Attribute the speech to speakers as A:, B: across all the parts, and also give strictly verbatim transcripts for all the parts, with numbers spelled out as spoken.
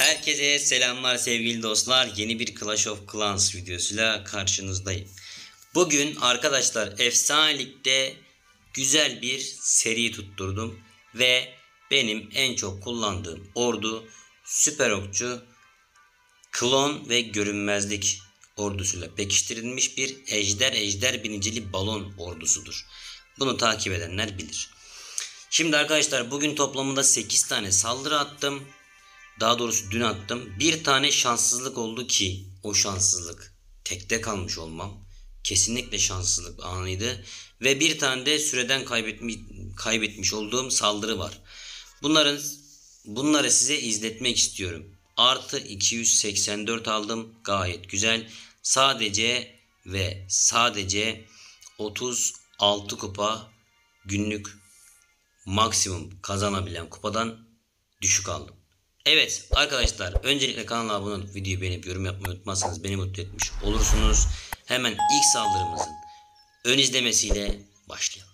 A: Herkese selamlar sevgili dostlar. Yeni bir Clash of Clans videosuyla karşınızdayım. Bugün arkadaşlar efsanelikte güzel bir seri tutturdum. Ve benim en çok kullandığım ordu süper okçu, klon ve görünmezlik ordusuyla pekiştirilmiş bir ejder ejder binicili balon ordusudur. Bunu takip edenler bilir. Şimdi arkadaşlar bugün toplamında sekiz tane saldırı attım. Daha doğrusu dün attım. Bir tane şanssızlık oldu ki o şanssızlık tekte kalmış olmam. Kesinlikle şanssızlık anıydı. Ve bir tane de süreden kaybetmiş, kaybetmiş olduğum saldırı var. Bunların bunları size izletmek istiyorum. Artı iki yüz seksen dört aldım. Gayet güzel. Sadece ve sadece otuz altı kupa günlük maksimum kazanabilen kupadan düşük aldım. Evet arkadaşlar, öncelikle kanala abone olup videoyu beğenip yorum yapmayı unutmazsanız beni mutlu etmiş olursunuz. Hemen ilk saldırımızın ön izlemesiyle başlayalım.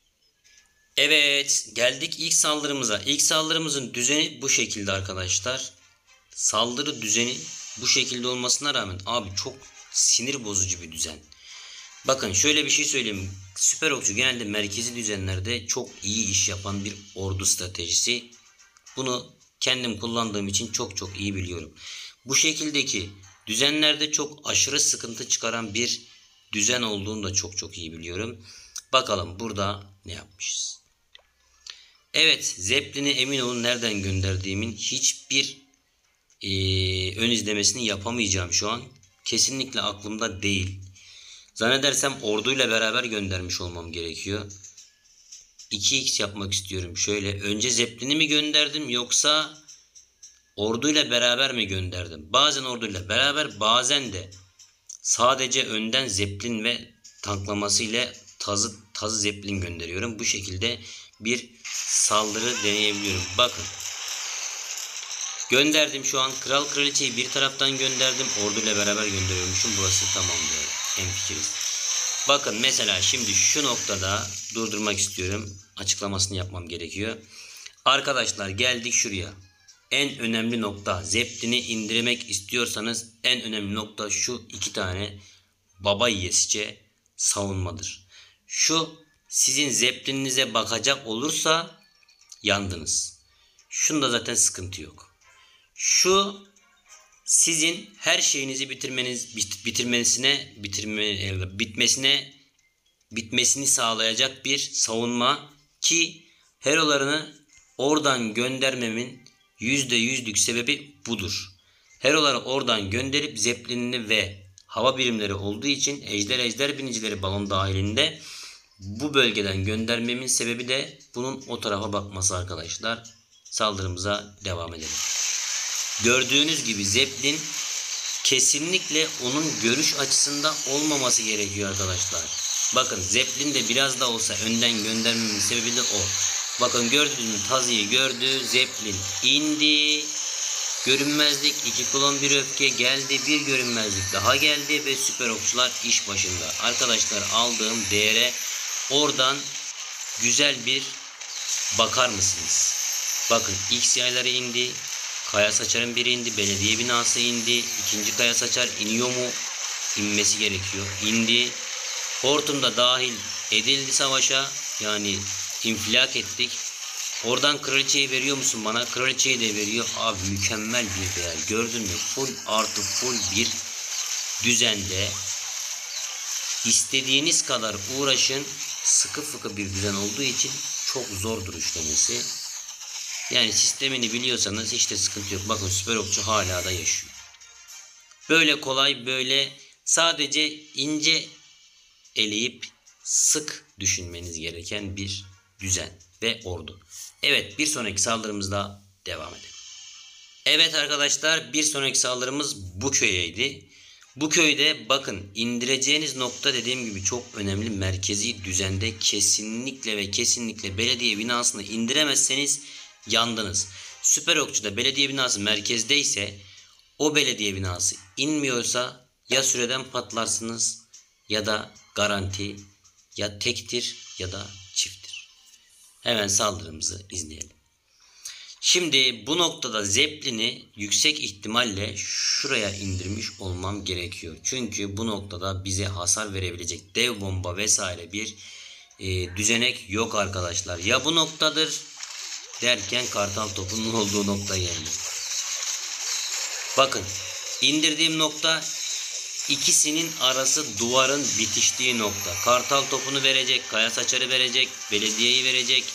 A: Evet, geldik ilk saldırımıza. İlk saldırımızın düzeni bu şekilde arkadaşlar. Saldırı düzeni bu şekilde olmasına rağmen abi çok sinir bozucu bir düzen. Bakın şöyle bir şey söyleyeyim. Süper okçu genelde merkezi düzenlerde çok iyi iş yapan bir ordu stratejisi. Bunu kendim kullandığım için çok çok iyi biliyorum. Bu şekildeki düzenlerde çok aşırı sıkıntı çıkaran bir düzen olduğunu da çok çok iyi biliyorum. Bakalım burada ne yapmışız. Evet, Zeppelin'i emin olun nereden gönderdiğimin hiçbir e, ön izlemesini yapamayacağım şu an. Kesinlikle aklımda değil. Zannedersem orduyla beraber göndermiş olmam gerekiyor. iki x yapmak istiyorum. Şöyle önce Zeppelin'i mi gönderdim yoksa orduyla beraber mi gönderdim? Bazen orduyla beraber, bazen de sadece önden Zeppelin ve tanklaması ile tazı, tazı Zeppelin gönderiyorum. Bu şekilde bir saldırı deneyebiliyorum. Bakın. Gönderdim şu an. Kral kraliçeyi bir taraftan gönderdim. Orduyla beraber gönderiyormuşum. Burası tamam diyor. Hemfikiriz. Bakın mesela şimdi şu noktada durdurmak istiyorum. Açıklamasını yapmam gerekiyor. Arkadaşlar geldik şuraya. En önemli nokta, Zeppelin'i indirmek istiyorsanız en önemli nokta şu iki tane baba yiyesice savunmadır. Şu sizin Zeppelin'inize bakacak olursa yandınız. Şunda zaten sıkıntı yok. Şu sizin her şeyinizi bitirmeniz bitirmesine bitirme bitmesine bitmesini sağlayacak bir savunma ki herolarını oradan göndermemin yüzde yüzlük sebebi budur. Heroları oradan gönderip Zeppelin'ini ve hava birimleri olduğu için ejder ejder binicileri balon dahilinde bu bölgeden göndermemin sebebi de bunun o tarafa bakması arkadaşlar. Saldırımıza devam edelim. Gördüğünüz gibi Zeppelin kesinlikle onun görüş açısında olmaması gerekiyor arkadaşlar. Bakın Zeppelin de biraz da olsa önden göndermemin sebebi de o. Bakın gördünüz mü? Tazı'yı gördü. Zeppelin indi. Görünmezlik iki klon bir öfke geldi. Bir görünmezlik daha geldi ve süper okçular iş başında. Arkadaşlar aldığım değere oradan güzel bir bakar mısınız? Bakın X yayları indi. Kaya saçarın biri indi. Belediye binası indi. İkinci kaya saçar iniyor mu? İnmesi gerekiyor. İndi. Hortum da dahil edildi savaşa. Yani infilak ettik. Oradan kraliçeyi veriyor musun bana? Kraliçeyi de veriyor. Abi mükemmel bir değer. Gördün mü? Full artı full bir düzende. İstediğiniz kadar uğraşın. Sıkı fıkı bir düzen olduğu için çok zordur işlemesi. Yani sistemini biliyorsanız hiç de sıkıntı yok. Bakın süper okçu hala da yaşıyor. Böyle kolay, böyle sadece ince eleyip sık düşünmeniz gereken bir düzen ve ordu. Evet, bir sonraki saldırımızda devam edelim. Evet arkadaşlar, bir sonraki saldırımız bu köyeydi. Bu köyde bakın indireceğiniz nokta dediğim gibi çok önemli. Merkezi düzende kesinlikle ve kesinlikle belediye binasını indiremezseniz yandınız. Süper okçuda belediye binası merkezdeyse o belediye binası inmiyorsa ya süreden patlarsınız ya da garanti ya tektir ya da çifttir. Hemen saldırımızı izleyelim. Şimdi bu noktada Zeppelin'i yüksek ihtimalle şuraya indirmiş olmam gerekiyor. Çünkü bu noktada bize hasar verebilecek dev bomba vesaire bir e, düzenek yok arkadaşlar. Ya bu noktadır derken kartal topunun olduğu nokta geldi. Bakın indirdiğim nokta ikisinin arası duvarın bitiştiği nokta. Kartal topunu verecek, kaya saçarı verecek, belediyeyi verecek.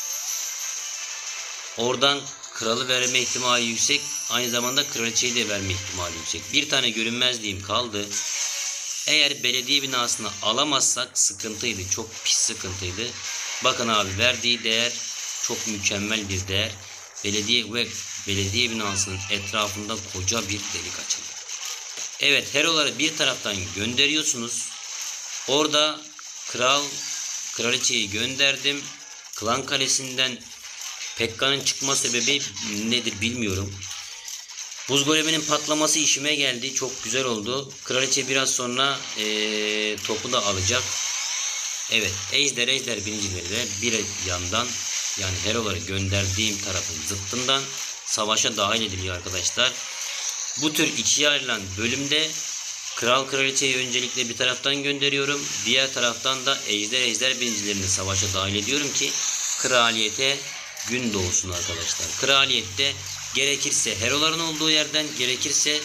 A: Oradan kralı verme ihtimali yüksek. Aynı zamanda kraliçeyi de verme ihtimali yüksek. Bir tane görünmezliğim kaldı. Eğer belediye binasını alamazsak sıkıntıydı. Çok pis sıkıntıydı. Bakın abi verdiği değer çok mükemmel bir değer. Belediye ve belediye binasının etrafında koca bir delik açıldı. Evet, heroları bir taraftan gönderiyorsunuz. Orada kral, kraliçeyi gönderdim. Klan kalesinden Pekka'nın çıkma sebebi nedir bilmiyorum. Buz goleminin patlaması işime geldi. Çok güzel oldu. Kraliçe biraz sonra ee, topu da alacak. Evet, ejder ejder binicileri de bir yandan, yani heroları gönderdiğim tarafın zıttından savaşa dahil ediliyor arkadaşlar. Bu tür ikiye ayrılan bölümde kral kraliçeyi öncelikle bir taraftan gönderiyorum. Diğer taraftan da ejder ejder binicilerini savaşa dahil ediyorum ki kraliyete gün doğsun arkadaşlar. Kraliyette gerekirse heroların olduğu yerden, gerekirse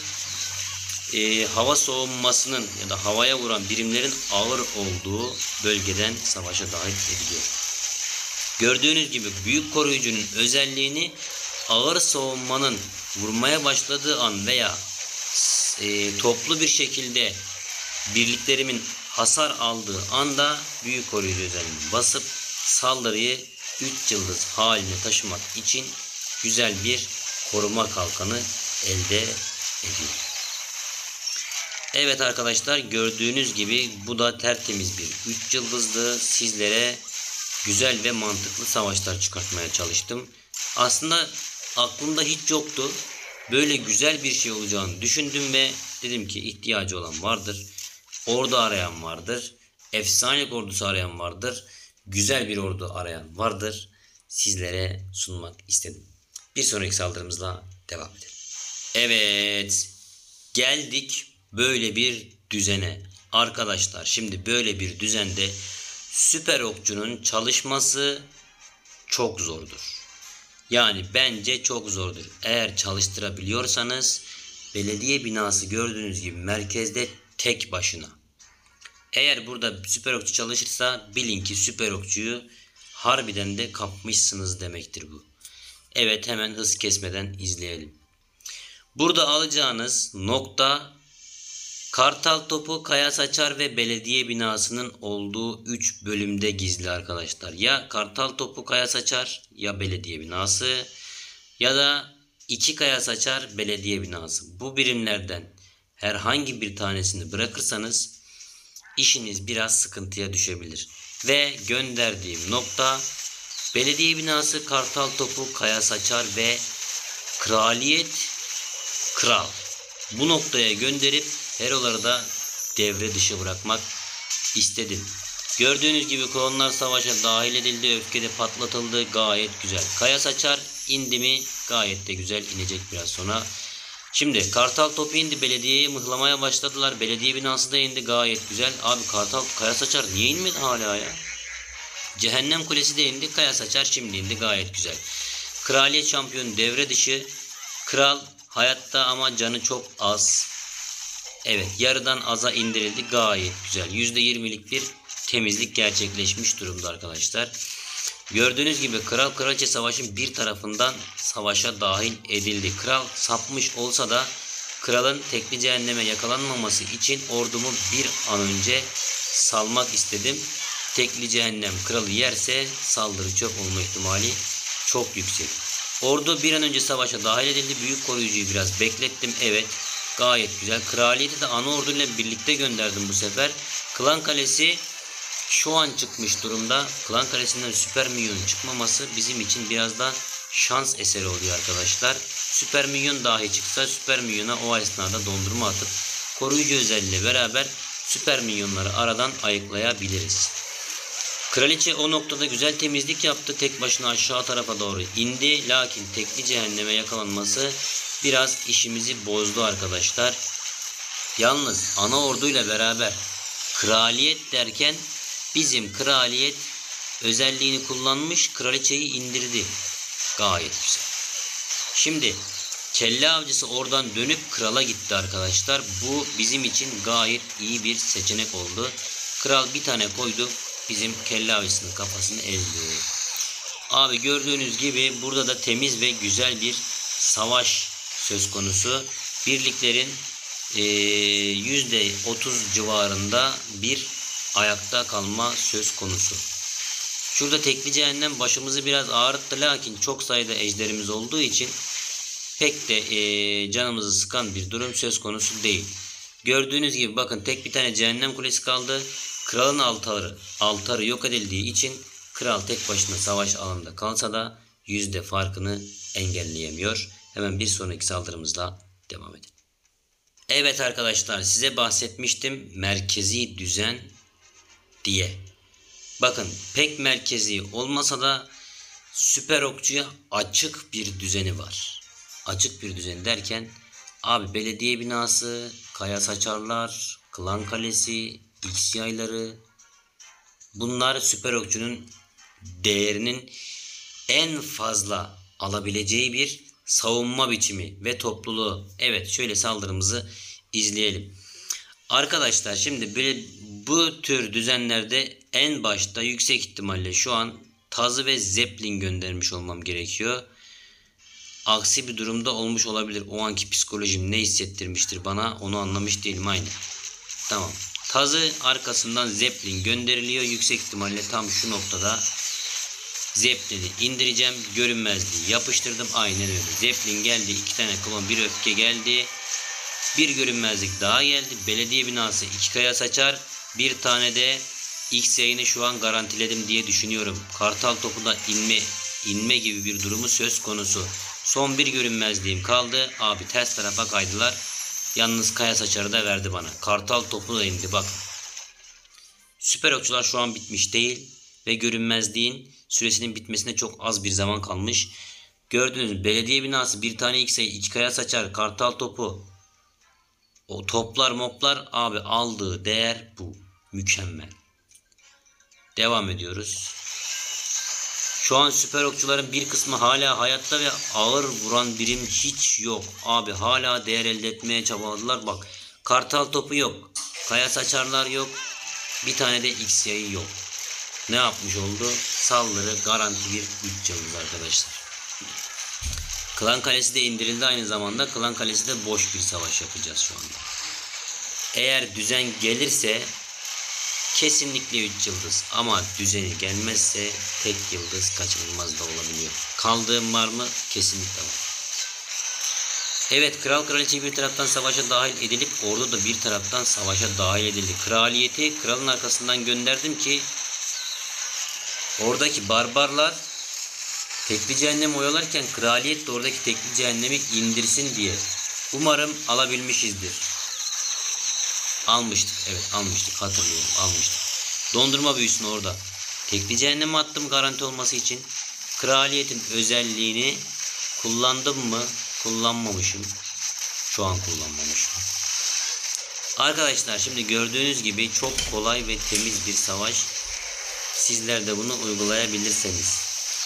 A: e, hava soğunmasının ya da havaya vuran birimlerin ağır olduğu bölgeden savaşa dahil ediliyor. Gördüğünüz gibi büyük koruyucunun özelliğini ağır savunmanın vurmaya başladığı an veya e, toplu bir şekilde birliklerimin hasar aldığı anda büyük koruyucu özelliğini basıp saldırıyı üç yıldız haline taşımak için güzel bir koruma kalkanı elde ediyor. Evet arkadaşlar, gördüğünüz gibi bu da tertemiz bir üç yıldızlı. Sizlere güzel ve mantıklı savaşlar çıkartmaya çalıştım. Aslında aklımda hiç yoktu. Böyle güzel bir şey olacağını düşündüm ve dedim ki ihtiyacı olan vardır. Ordu arayan vardır. Efsanelik ordusu arayan vardır. Güzel bir ordu arayan vardır. Sizlere sunmak istedim. Bir sonraki saldırımızla devam edelim. Evet. Geldik böyle bir düzene. Arkadaşlar şimdi böyle bir düzende süper okçunun çalışması çok zordur. Yani bence çok zordur. Eğer çalıştırabiliyorsanız belediye binası gördüğünüz gibi merkezde tek başına. Eğer burada süper okçu çalışırsa bilin ki süper okçuyu harbiden de kapmışsınız demektir bu. Evet, hemen hız kesmeden izleyelim. Burada alacağınız nokta kartal topu, kaya saçar ve belediye binasının olduğu üç bölümde gizli arkadaşlar. Ya kartal topu, kaya saçar ya belediye binası ya da iki kaya saçar belediye binası. Bu birimlerden herhangi bir tanesini bırakırsanız işiniz biraz sıkıntıya düşebilir. Ve gönderdiğim nokta belediye binası, kartal topu, kaya saçar ve kraliyet kral. Bu noktaya gönderip heroları da devre dışı bırakmak istedim. Gördüğünüz gibi kolonlar savaşa dahil edildi. Öfkede patlatıldı. Gayet güzel. Kaya saçar indi mi gayet de güzel inecek biraz sonra. Şimdi kartal topu indi. Belediyeyi mıhlamaya başladılar. Belediye binası da indi. Gayet güzel. Abi kartal kaya saçar niye inmedi hala ya? Cehennem kulesi de indi. Kaya saçar şimdi indi. Gayet güzel. Kraliyet şampiyonu devre dışı. Kral hayatta ama canı çok az. Evet, yarıdan aza indirildi. Gayet güzel. yüzde yirmilik bir temizlik gerçekleşmiş durumda arkadaşlar. Gördüğünüz gibi kral kraliçe savaşın bir tarafından savaşa dahil edildi. Kral sapmış olsa da kralın tekli cehenneme yakalanmaması için ordumu bir an önce salmak istedim. Tekli cehennem kralı yerse saldırı çöp olma ihtimali çok yüksek. Ordu bir an önce savaşa dahil edildi. Büyük koruyucuyu biraz beklettim. Evet, gayet güzel. Kraliyeti de ana orduyla birlikte gönderdim bu sefer. Klan kalesi şu an çıkmış durumda. Klan kalesinden süper minyon çıkmaması bizim için biraz da şans eseri oluyor arkadaşlar. Süper minyon dahi çıksa süper minyona o esnada dondurma atıp koruyucu özelliğiyle beraber süper minyonları aradan ayıklayabiliriz. Kraliçe o noktada güzel temizlik yaptı. Tek başına aşağı tarafa doğru indi. Lakin tekli cehenneme yakalanması biraz işimizi bozdu arkadaşlar. Yalnız ana orduyla beraber kraliyet derken bizim kraliyet özelliğini kullanmış, kraliçeyi indirdi. Gayet güzel. Şimdi kelle avcısı oradan dönüp krala gitti arkadaşlar. Bu bizim için gayet iyi bir seçenek oldu. Kral bir tane koydu. Bizim kelle avcısının kafasını ezdi. Abi gördüğünüz gibi burada da temiz ve güzel bir savaş söz konusu. Birliklerin e, yüzde otuz civarında bir ayakta kalma söz konusu. Şurada tekli cehennem başımızı biraz ağrıttı, lakin çok sayıda ejderimiz olduğu için pek de e, canımızı sıkan bir durum söz konusu değil. Gördüğünüz gibi bakın, tek bir tane cehennem kulesi kaldı. Kralın altarı, altarı yok edildiği için kral tek başına savaş alanında kalsa da yüzde farkını engelleyemiyor. Hemen bir sonraki saldırımızla devam edelim. Evet arkadaşlar, size bahsetmiştim merkezi düzen diye. Bakın pek merkezi olmasa da süper okçuya açık bir düzeni var. Açık bir düzen derken abi belediye binası, kaya saçarlar, klan kalesi, X yayları, bunlar süper okçunun değerinin en fazla alabileceği bir savunma biçimi ve topluluğu. Evet, şöyle saldırımızı izleyelim. Arkadaşlar şimdi böyle bu tür düzenlerde en başta yüksek ihtimalle şu an tazı ve zeplin göndermiş olmam gerekiyor. Aksi bir durumda olmuş olabilir. O anki psikolojim ne hissettirmiştir bana, onu anlamış değilim. Aynı. Tamam. Tazı arkasından zeplin gönderiliyor. Yüksek ihtimalle tam şu noktada zeplini indireceğim. Görünmezliği yapıştırdım. Aynen öyle. Zeplin geldi. iki tane klon, bir öfke geldi. Bir görünmezlik daha geldi. Belediye binası, iki kaya saçar. Bir tane de X yayını şu an garantiledim diye düşünüyorum. Kartal topu da inme, inme gibi bir durumu söz konusu. Son bir görünmezliğim kaldı. Abi ters tarafa kaydılar. Yalnız kaya saçarı da verdi bana. Kartal topu da indi bak. Süper okçular şu an bitmiş değil. Ve görünmezliğin süresinin bitmesine çok az bir zaman kalmış. Gördüğünüz belediye binası, bir tane X yayı, iki kaya saçar, kartal topu. O toplar moplar abi, aldığı değer bu. Mükemmel. Devam ediyoruz. Şu an süper okçuların bir kısmı hala hayatta ve ağır vuran birim hiç yok. Abi hala değer elde etmeye çabaladılar. Bak, kartal topu yok. Kaya saçarlar yok. Bir tane de X yayı yok. Ne yapmış oldu? Saldırı garanti bir üç canımız arkadaşlar. Klan kalesi de indirildi aynı zamanda. Klan kalesi de boş bir savaş yapacağız şu anda. Eğer düzen gelirse kesinlikle üç yıldız, ama düzeni gelmezse tek yıldız kaçınılmaz da olabiliyor. Kaldığım var mı? Kesinlikle var. Evet, kral kraliçe bir taraftan savaşa dahil edilip ordu da bir taraftan savaşa dahil edildi. Kraliyeti kralın arkasından gönderdim ki oradaki barbarlar tekli cehennemi oyalarken kraliyet de oradaki tekli cehennemi indirsin diye. Umarım alabilmişizdir. Almıştık. Evet, almıştık. Hatırlıyorum. Almıştık. Dondurma büyüsünü orada tekli cehenneme attım garanti olması için. Kraliyetin özelliğini kullandım mı? Kullanmamışım. Şu an kullanmamışım. Arkadaşlar şimdi gördüğünüz gibi çok kolay ve temiz bir savaş. Sizler de bunu uygulayabilirseniz.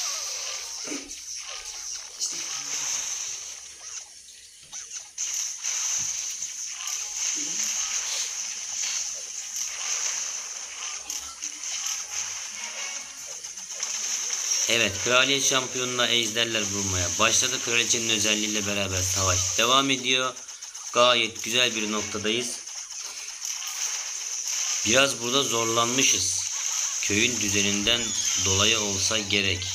A: Evet, kraliyet şampiyonuna ejderler vurmaya başladı. Kraliçenin özelliğiyle beraber savaş devam ediyor. Gayet güzel bir noktadayız. Biraz burada zorlanmışız. Köyün düzeninden dolayı olsa gerek.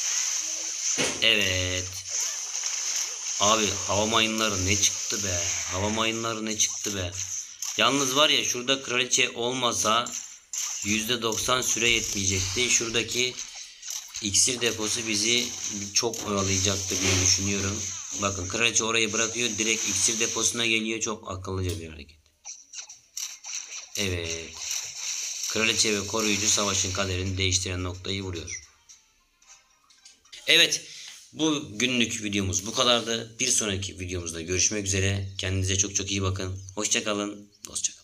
A: Evet. Abi hava mayınları ne çıktı be. Hava mayınları ne çıktı be. Yalnız var ya, şurada kraliçe olmasa yüzde doksan süre yetmeyecekti. Şuradaki İksir deposu bizi çok oyalayacaktır diye düşünüyorum. Bakın, kraliçe orayı bırakıyor, direkt iksir deposuna geliyor. Çok akıllıca bir hareket. Evet. Kraliçe ve koruyucu savaşın kaderini değiştiren noktayı vuruyor. Evet, bu günlük videomuz bu kadardı. Bir sonraki videomuzda görüşmek üzere. Kendinize çok çok iyi bakın. Hoşça kalın. Dostça kalın.